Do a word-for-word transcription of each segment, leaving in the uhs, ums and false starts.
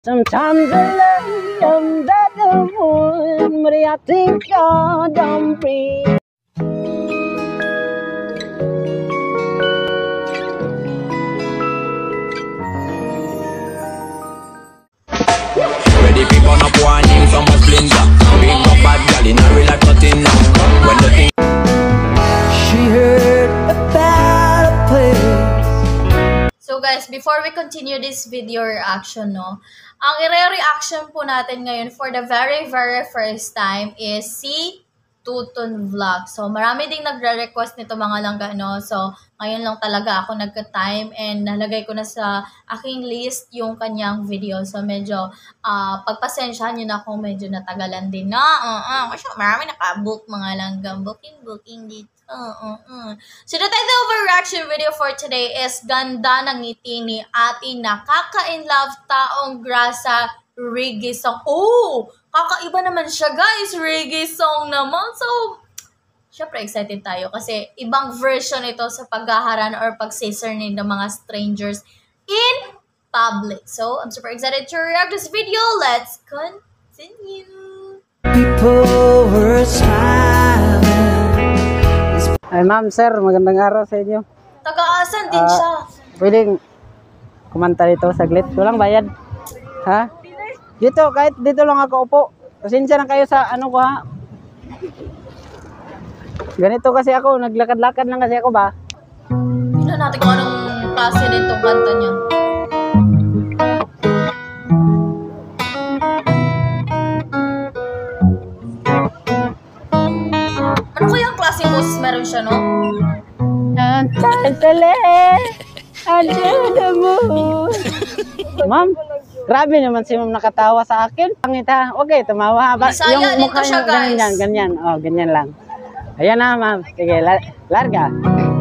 Sometimes I lay under the moon, but I think God don't breathe. Ready people not warning from a splinter. Big no bad gal in a real life nothing now. When the thing She heard about a place. So guys, before we continue this video reaction, no, ang i-reaction po natin ngayon for the very very first time is si Tuton Vlog. So marami ding nagre-request nito mga langga, no. So ngayon lang talaga ako nagka-time and nalagay ko na sa aking list yung kanyang video. So medyo uh, pagpasensyahan nyo na kung medyo natagalan din na. Uh, uh, kasi marami naka-book mga langga. Booking, booking dito. Uh, uh, uh. So the title of our reaction video for today is Ganda ng Ngiti ni Ate Nakaka-inlove Taong Grasa reggae song. Oh! Kakaiba naman siya guys, reggae song naman. So, syempre excited tayo kasi ibang version ito sa paghaharan or pag-seasoning ng mga strangers in public. So, I'm super excited to react this video. Let's continue. People were smiling. Ay ma'am, sir, magandang araw sa inyo. Taga-asan din uh, siya. Pwedeng kumanta dito saglit. Walang bayad. Ha? Dito, kahit dito lang ako upo. Pasensya na kayo sa ano ko ha. Ganito kasi ako, naglakad-lakad lang kasi ako ba. Tignan natin kung anong klase nitong kanta niya. Ano kaya ang klaseng boses meron siya, no? Ma'am, grabe naman si ma'am nakatawa sa akin. Pangit ha. Okay, tumawa. Ba, Bisaya yung dito siya, guys. Ganyan, ganyan. Oh, ganyan lang. Ayan na, ma'am. Sige, la larga.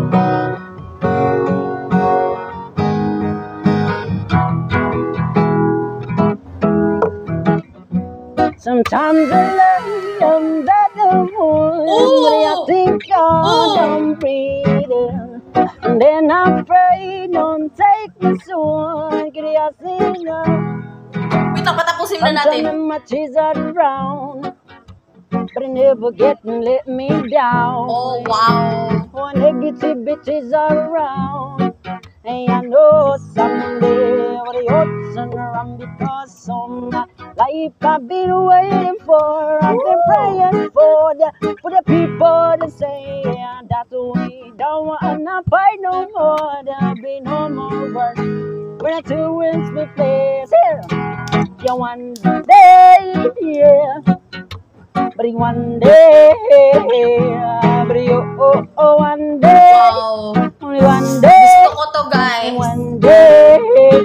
Sometimes I lay under the moon, but I think God don't breathe. And then I pray, don't take me soon. Kaya sina. Wait lang, patapusin na natin. I'm my cheese around, but it never get and let me down. Oh, wow. When negative bitches around, and I know someday what you'll turn around because some life I've been waiting for. I've been praying for the for the people to say that we don't want to fight no more. There'll be no more work when the two wins we place here. Yeah, one day, yeah, but one day, but you, oh, oh, one day, Wow. only one day, Gusto ko to, guys. one day.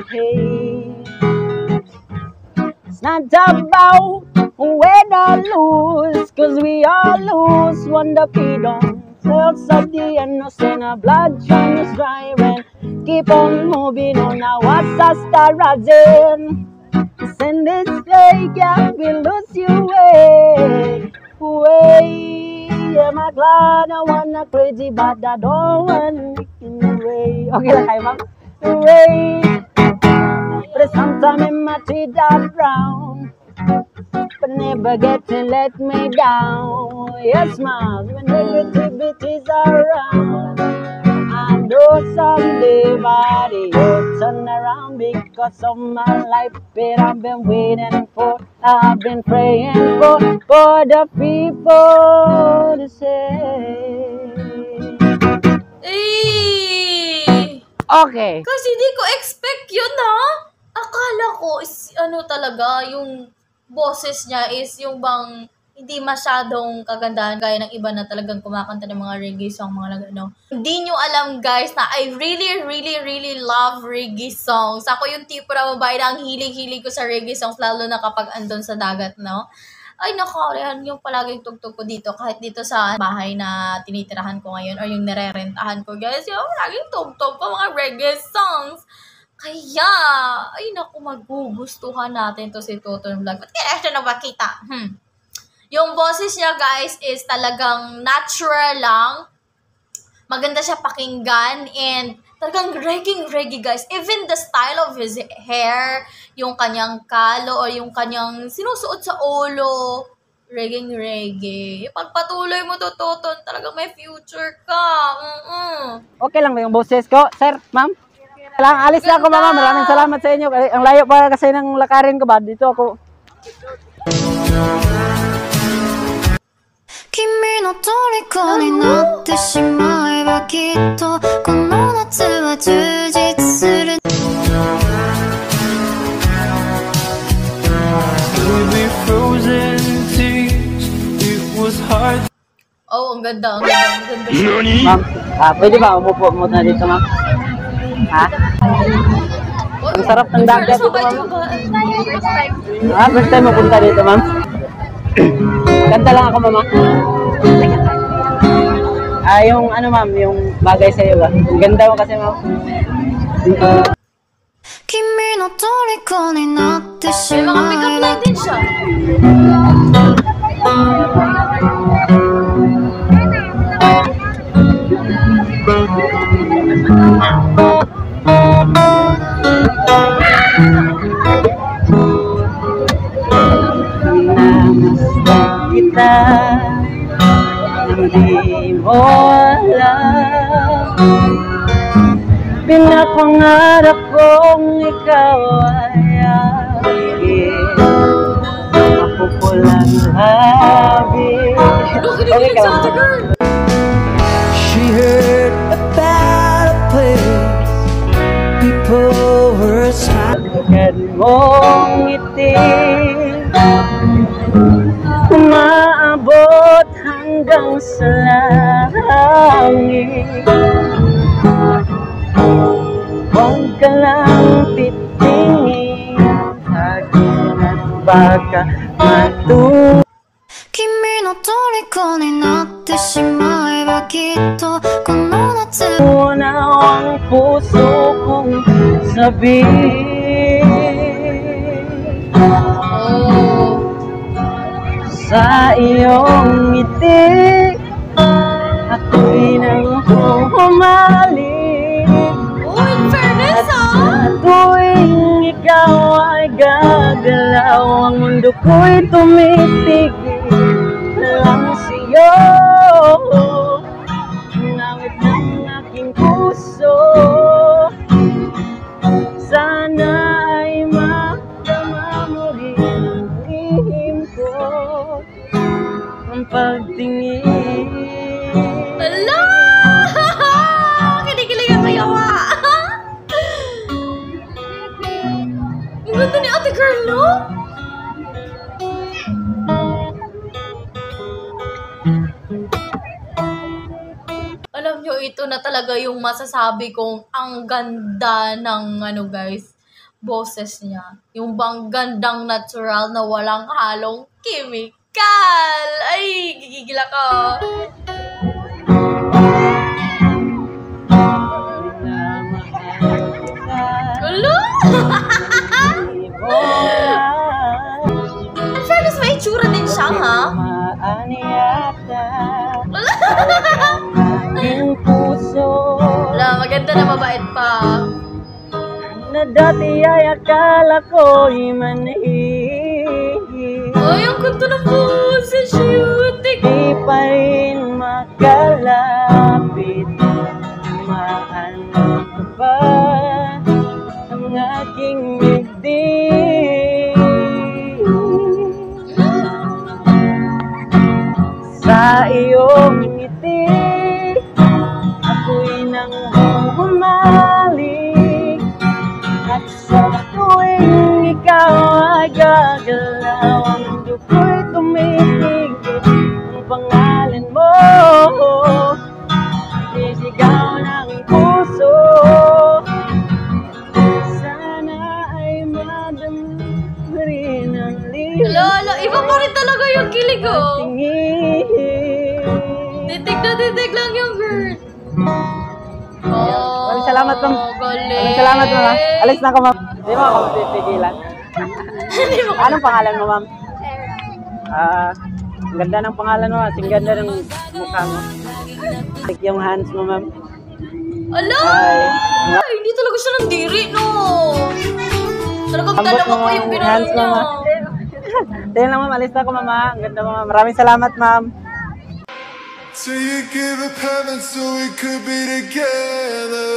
It's not about win or lose, cause we all lose when the freedom cells of the innocent blood trying to strive and keep on moving on. Now what's a star rising? Send this flag, yeah, we lose you way, way. I'm glad I wanna crazy, but I don't want to in the way. Okay lang kayo, ma'am. Way. But sometimes in my teeth are brown, but never get to let me down. Yes, ma'am, when negativity's around, I know someday body will turn around because of my life that I've been waiting for. I've been praying for, for the people to say. Eh! Okay. Kasi di ko expect yun, ha? Akala ko is ano talaga, yung boses niya is yung bang hindi masyadong kagandahan gaya ng iba na talagang kumakanta ng mga reggae song, mga ano. Hindi nyo alam guys na I really, really, really love reggae songs. Ako yung tipo na babae na ang hilig-hilig ko sa reggae songs, lalo na kapag andun sa dagat, no? Ay nako, yan yung palaging tugtog ko dito, kahit dito sa bahay na tinitirahan ko ngayon or yung nirerentahan ko, guys, yung palaging tugtog ko mga reggae songs. Kaya, ay naku, magugustuhan natin to si Tuton Vlog. Ba't kaya siya na makita? Hmm. Yung boses niya, guys, is talagang natural lang. Maganda siya pakinggan and Talagang reggae-reggae, guys. Even the style of his hair, yung kanyang kalo, or yung kanyang sinusuot sa ulo, reggae-reggae. Pagpatuloy mo to, Toton, talagang may future ka. Mm-mm. Okay lang ba yung boses ko? Sir, ma'am? Lang, alis na ako, mama. Maraming salamat sa inyo. Ang layo pa kasi ng lakarin ko ba? Dito ako. 君の虜になってしまえばきっとこの夏は充実する Oh, ang ganda, ang ganda, ang ganda. Ma'am, ah, pwede ba umupo muna dito, ma'am? Ha? Ang sarap ng dagat dito, ma'am. Ah, first time mapunta dito, ma'am. Ganda lang ako, mama. Ah, yung ano, ma'am, yung bagay sa'yo ba? Ang ganda mo kasi, ma'am. 君の虜になってし May mga ま pick-up え line ば din siya. Namasdan kita, hindi mo alam. Pinapangarap kong ikaw ay akin. Mapupulang labi. Okay ka lang. She heard about a place people were smiling. Agad mong ngiti, umaabot hanggang sa langit. Huwag ka lang titingin sa akin at baka matuwa. 君の虜になってしまえばきっとこの夏 Na ang puso kong sabihin sa iyong ngiti, ako'y nang humalik. Oh, in fairness, ah! Tuwing ikaw ay gagalaw, ang mundo ko'y tumitigil lang sa'yo. Ngawit ng aking puso, sana ay madama mo rin ang lihim ko, ang pagtingin. Ala! Kinikilig ang kayawa! Ang ganda ni ate girl, no? Alam nyo, ito na talaga yung masasabi kong ang ganda ng ano guys, boses niya. Yung bang gandang natural na walang halong chemical. Ay, gigigil ako. Hello? In fairness, may itsura din siya, ha? Aking puso Wala, maganda na mabait pa. na dati ay akala ko'y manhihil. Ay, ang ganda ng boses, shooting. Di pa rin makalapit, maano ka ba ang aking bigdig? Sa iyong ngiti, ako'y nang humalik. At sa tuwing ikaw ay gagalaw, ang mundo ko'y tumitigil. Ang pangalan mo, sisigaw ng puso. Sana ay madama rin ang liwanag. Lolo, iba pa rin talaga yung kilig, oh. Tingin. Titig na titig lang yung girl. Oh, Maraming salamat, ma'am. galing. Maraming salamat, ma'am. Alis na ako, ma'am. Hindi mo ako pipigilan. Hindi mo Anong pangalan mo, ma'am? Ah, ang ganda ng pangalan mo, at ang ganda ng mukha mo. Take yung hands mo, ma'am. Ala! Ay, hindi talaga siya nandiri, no? Talagang dalawa pa yung binalo niya. Tingnan lang, ma'am. Alis na ako, mama. Ang ganda, mama. Maraming salamat, ma'am. So you give up heaven so we could be together.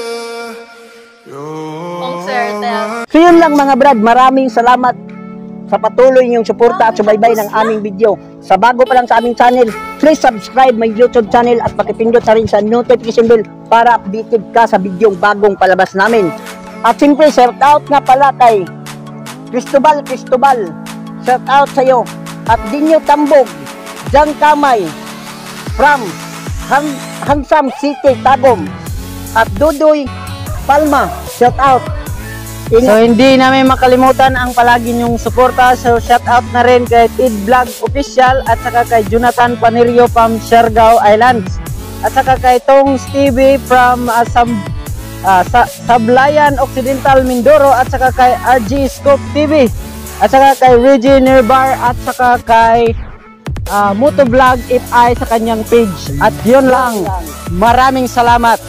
Ang swerte. So yun lang mga brad, maraming salamat sa patuloy niyong suporta at subaybay ng aming video. Sa bago pa lang sa aming channel, please subscribe my YouTube channel at pakipindot na rin sa notification bell para updated ka sa video bagong palabas namin. At siyempre, shout out nga pala kay Cristobal Cristobal. Shout out sa iyo. At Dinyo Tambog, Jan Kamay, from Han Hansam City, Tagum. At Dudoy Palma, shout out. So hindi namin makalimutan ang palagi nyong suporta. So shout out na rin kay Tid Vlog Official at saka kay Jonathan Panerio from Siargao Islands. At saka kay Tong Stevie from uh, Sab uh, Sa Sablayan Occidental Mindoro at saka kay R G Scope T V. At saka kay Reggie Nerbar at saka kay uh, Motovlog If I sa kanyang page. At yun lang. Maraming salamat.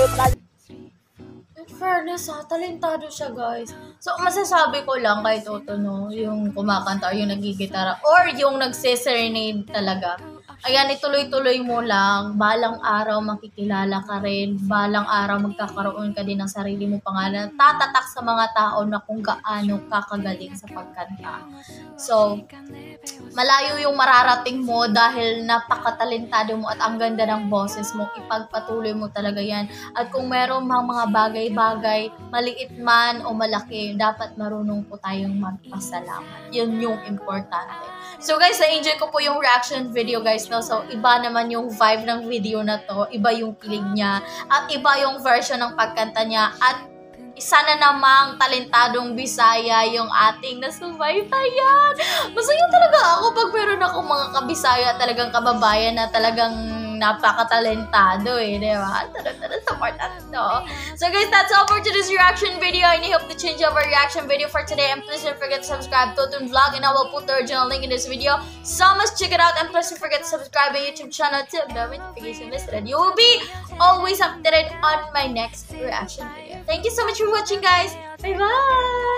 Fairness ha, talentado siya guys. So masasabi ko lang kay Toto no, yung kumakanta or yung nagigitara or yung nagse-serenade talaga. Ayan, ituloy-tuloy mo lang. Balang araw makikilala ka rin. Balang araw magkakaroon ka din ng sarili mo pangalan. Tatatak sa mga tao na kung gaano kakagaling sa pagkanta. So, malayo yung mararating mo dahil napakatalentado mo at ang ganda ng boses mo. Ipagpatuloy mo talaga yan. At kung meron mga mga bagay-bagay, maliit man o malaki, dapat marunong po tayong magpasalamat. Yun yung importante. So guys, na-enjoy ko po yung reaction video guys, no? So iba naman yung vibe ng video na to, iba yung kilig niya, at iba yung version ng pagkanta niya, at isa na namang talentadong Bisaya yung ating nasubaybayan. Masaya talaga ako pag meron akong mga kabisaya talagang kababayan na talagang napakatalentado eh, di ba? Tara-tara, support natin to. So guys, that's all for today's reaction video. And I hope to change up our reaction video for today. And please don't forget to subscribe to Toton Vlog, and I will put the original link in this video. So must check it out, and please don't forget to subscribe my YouTube channel to the notification list, and you will be always updated on my next reaction video. Thank you so much for watching guys. Bye bye!